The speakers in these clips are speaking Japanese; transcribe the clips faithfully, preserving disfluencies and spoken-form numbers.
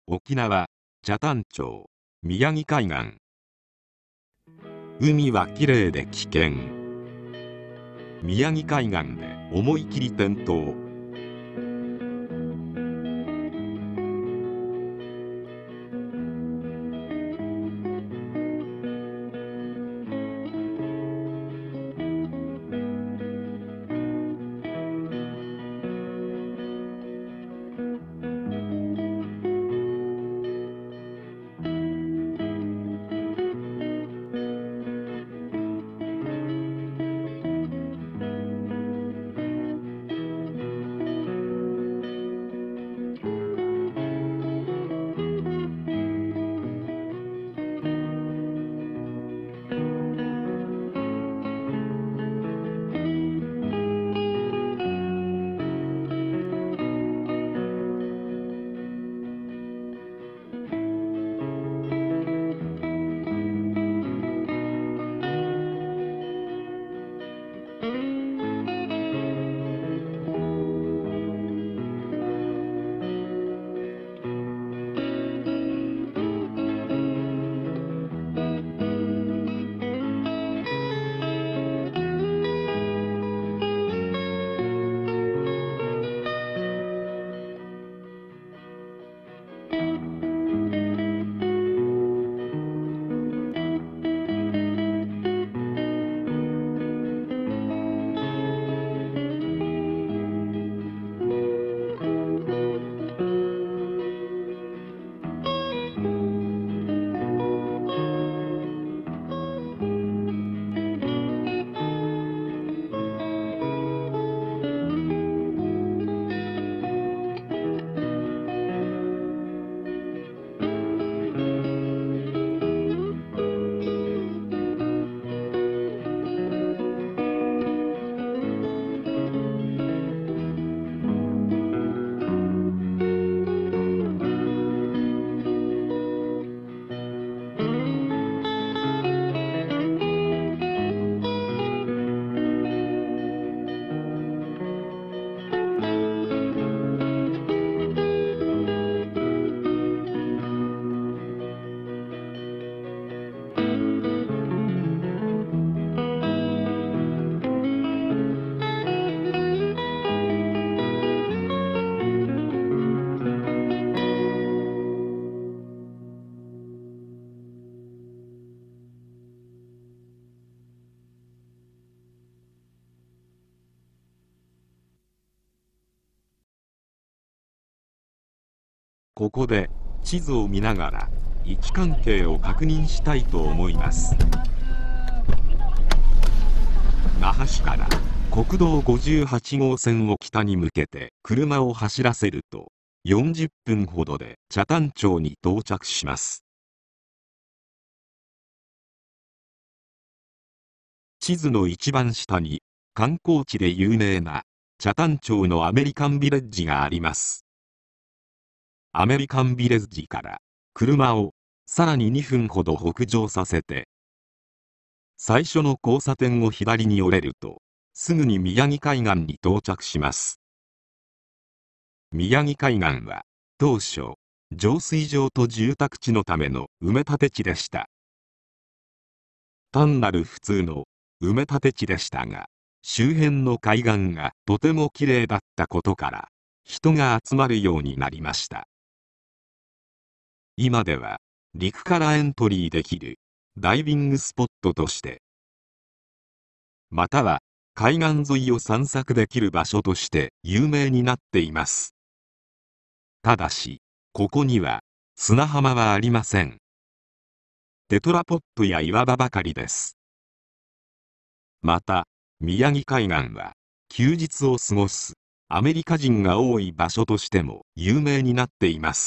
沖縄、北谷町、宮城海岸。海はきれいで危険。宮城海岸で思い切り転倒。ここで地図を見ながら位置関係を確認したいと思います。那覇市から国道ごじゅうはちごうせんを北に向けて車を走らせるとよんじゅっぷんほどで北谷町に到着します。地図の一番下に観光地で有名な北谷町のアメリカンビレッジがあります。アメリカンビレッジから車をさらににふんほど北上させて、最初の交差点を左に折れるとすぐに宮城海岸に到着します。宮城海岸は当初浄水場と住宅地のための埋め立て地でした。単なる普通の埋め立て地でしたが、周辺の海岸がとてもきれいだったことから人が集まるようになりました。今では陸からエントリーできるダイビングスポットとして、または海岸沿いを散策できる場所として有名になっています。ただし、ここには砂浜はありません。テトラポットや岩場ばかりです。また、宮城海岸は休日を過ごすアメリカ人が多い場所としても有名になっています。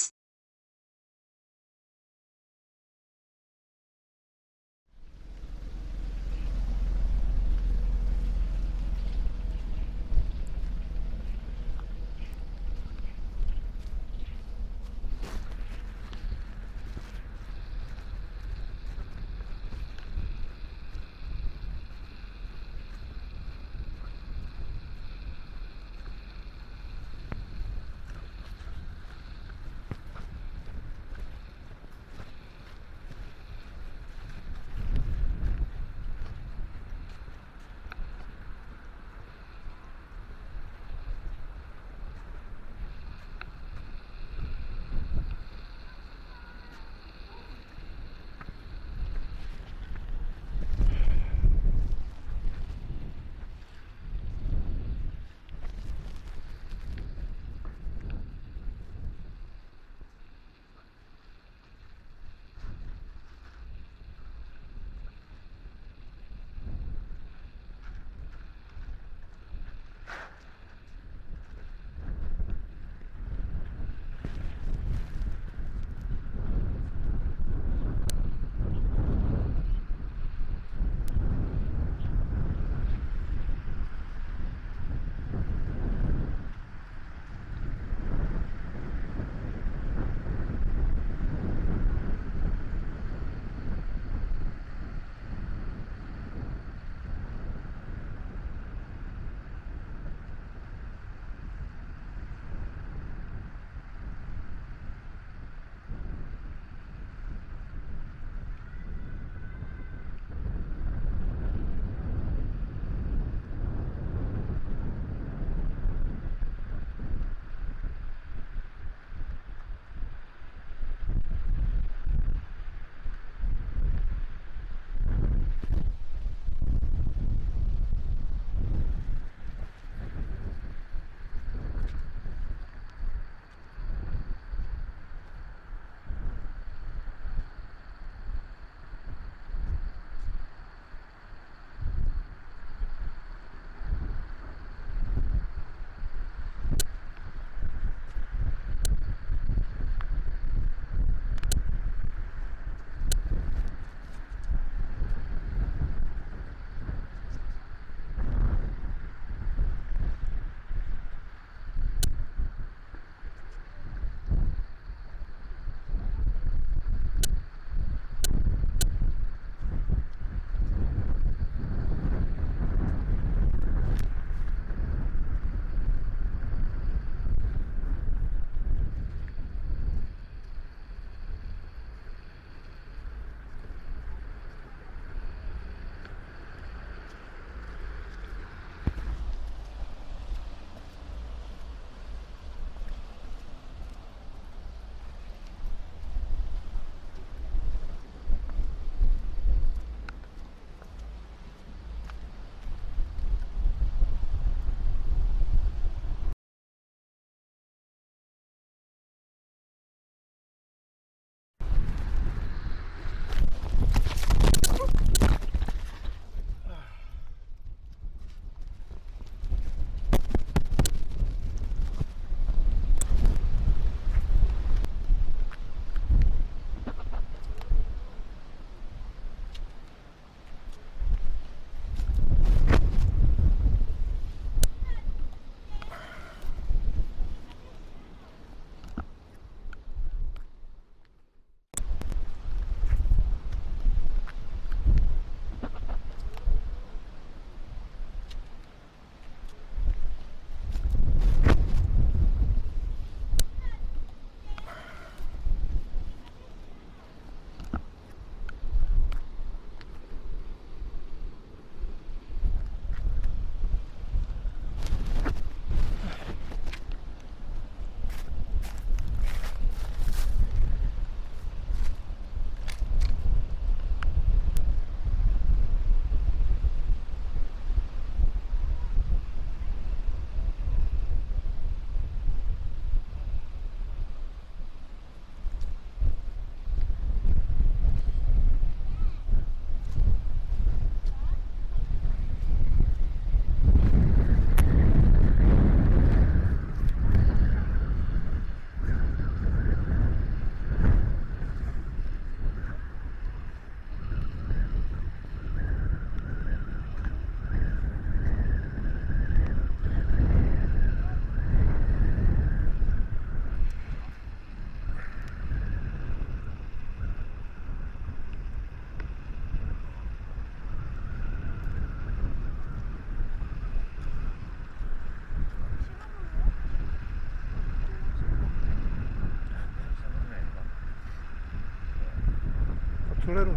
釣れるの？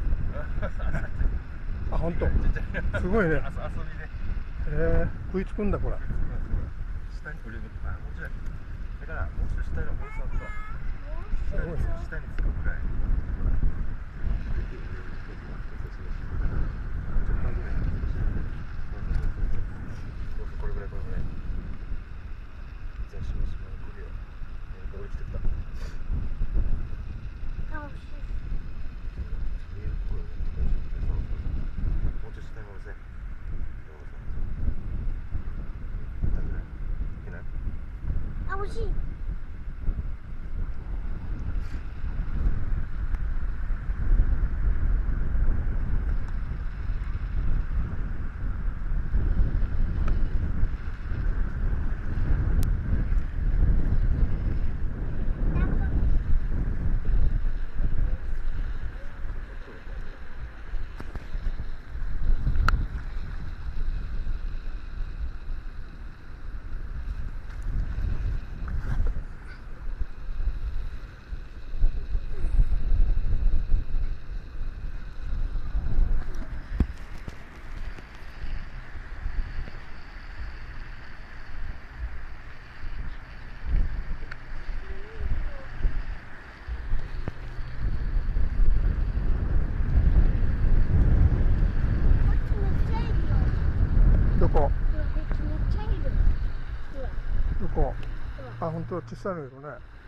あ、本当。すごいね。遊びで。ええ、食いつくんだこれ。 下に降りる。あ、もうちょい。だからもうちょい下に降りそうと。下に下につくくらい。これぐらいこれぐらい。全身の島に来るよ。降りてきた。 あ、惜しい。 見えるところで大丈夫です。そうそうそう。もうちょい下に降ろせ。どうぞ。だぐらい。いけない？ あ、惜しい。 どこ？ ほら、こっちめっちゃいる。ほら、 どこ？ ほら。 あ、本当小さいのいるね。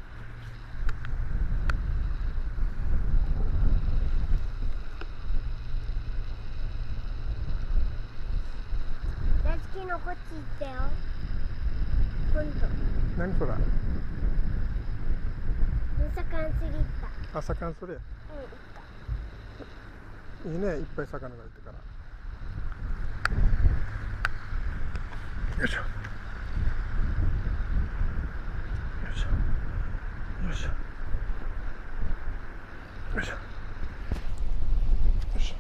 大好きのこっち行ったよ。ほんと。 何それ？ 魚釣り行った。 あ、魚それ。 うん、行った。 いいね、いっぱい魚がいてから。よいしょ。よいしょ。よいしょ。よいしょ。よいしょ。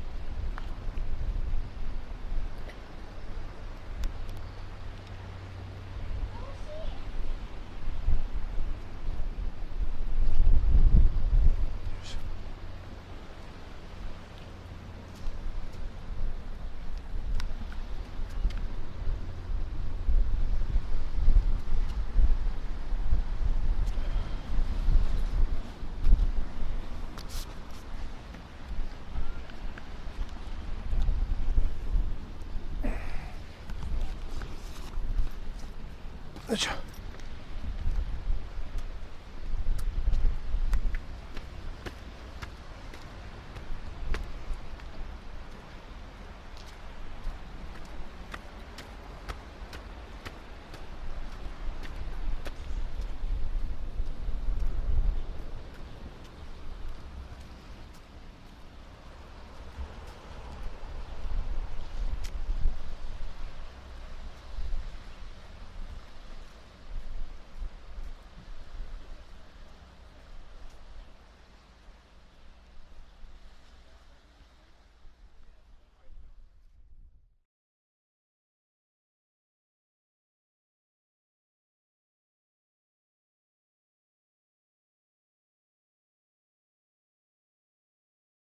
よいしょ。